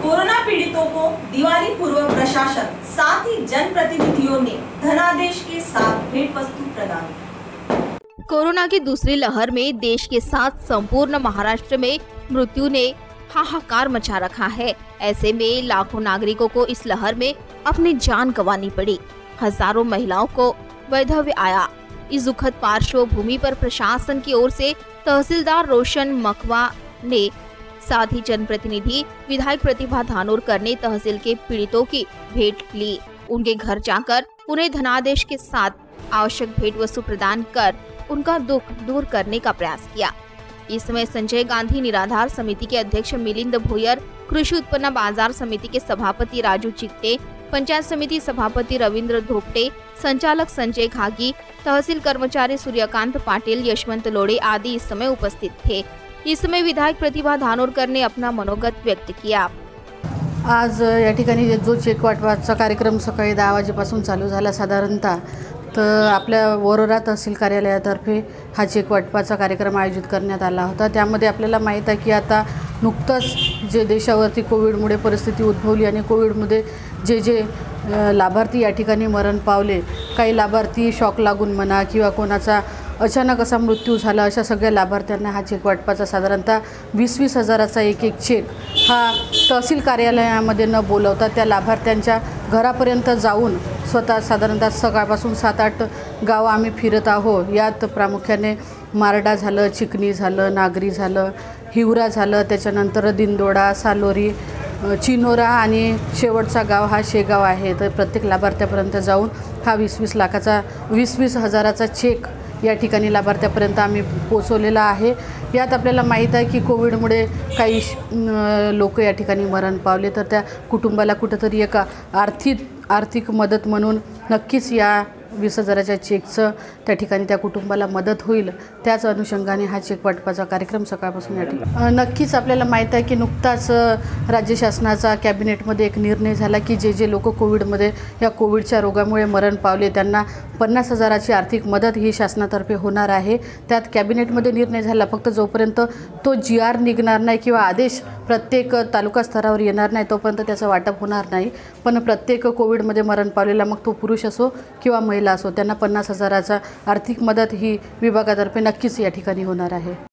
Corona पीड़ितों को दिवाली पूर्व प्रशासन साथ ही जनप्रतिनिधियों ने धनादेश के साथ भेंट वस्तु प्रदान की। कोरोना की दूसरी लहर में देश के साथ संपूर्ण महाराष्ट्र में मृत्यु ने हाहाकार मचा रखा है। ऐसे में लाखों नागरिकों को इस लहर में अपनी जान गंवानी पड़ी। हजारों महिलाओं को वैधव्य आया। इस दुखद पार्श्वभूमि पर प्रशासन की ओर से तहसीलदार रोशन मखवा ने साथ ही जनप्रतिनिधि विधायक प्रतिभा धानोरकर ने तहसील के पीड़ितों की भेंट ली। उनके घर जाकर उन्हें धनादेश के साथ आवश्यक भेंट वस्तु प्रदान कर उनका दुख दूर करने का प्रयास किया। इस समय संजय गांधी निराधार समिति के अध्यक्ष मिलिंद भोयर, कृषि उत्पन्न बाजार समिति के सभापति राजू चिट्टे, पंचायत समिति सभापति रविंद्र धोपटे, संचालक संजय घागी, तहसील कर्मचारी सूर्यकांत पाटिल, यशवंत लोड़े आदि इस समय उपस्थित थे। इस समय विधायक प्रतिभा धानोरकर ने अपना मनोगत व्यक्त किया। आज या ठिकाणी जो चेक वाटपाचा कार्यक्रम सकाळी 10 वाजेपासून चालू झाला साधारणतः, तर आपल्या वरोरा तहसील कार्यालयातर्फे हा चेक वाटपाचा कार्यक्रम आयोजित करण्यात आला होता। त्यामध्ये आपल्याला माहीत आहे की आता नुकतंच जे देशावरती कोविडमुळे परिस्थिती उद्भवली आणि कोविडमध्ये जे लाभार्थी या ठिकाणी मरण पावले, काही लाभार्थी शॉक लागून म्हणा किंवा कोणाचा अचानक असा मृत्यू झाला, अशा सगळ्या लाभार्थ्यांना हा चेक वाटपाचा साधारणतः 20-20 हजाराचा एक चेक हा तहसील कार्यालयामध्ये न बोलवता त्या लाभार्थ्यांच्या घरापर्यंत जाऊन स्वतः साधारणतः सकाळपासून 7-8 गावं आम्ही फिरत आहोत। यात प्रामुख्याने मारडा झालं, चिकनी झालं, नागरी झालं, हिवरा झालं, त्याच्यानंतर दिंडोडा, सालोरी, चिनोरा आणि शेवटचा गाव हा शेगाव आहे। तर प्रत्येक लाभार्थ्यापर्यंत जाऊन हा 20-20 हजाराचा चेक या ठिकाणी लाभार्थ्यापर्यंत आम्ही पोहोचवलेला आहे। यात आपल्याला माहीत आहे की कोविडमुळे काही लोक या ठिकाणी मरण पावले, तर त्या कुटुंबाला कुठंतरी एक आर्थिक मदत म्हणून नक्कीच या 20 हजाराच्या चेकचं त्या ठिकाणी त्या कुटुंबाला मदत होईल। त्याच अनुषंगाने हा चेक वाटपाचा कार्यक्रम सकाळपासून या ठिकाणी नक्कीच आपल्याला माहीत आहे की नुकताच राज्य शासनाचा कॅबिनेटमध्ये एक निर्णय झाला की जे लोक कोविडमध्ये या कोविडच्या रोगामुळे मरण पावले त्यांना 50 हजाराची आर्थिक मदत ही शासनातर्फे होणार आहे। त्यात कॅबिनेटमध्ये निर्णय झाला, फक्त जोपर्यंत तो GR निघणार नाही किंवा आदेश प्रत्येक तालुका स्तरावर येणार नाही तोपर्यंत त्याचं वाटप होणार नाही। पण प्रत्येक कोविडमध्ये मरण पावलेला, मग तो पुरुष असो किंवा महिला असो, त्यांना 50 हजाराचा आर्थिक मदत ही विभागातर्फे नक्कीच या ठिकाणी होणार आहे।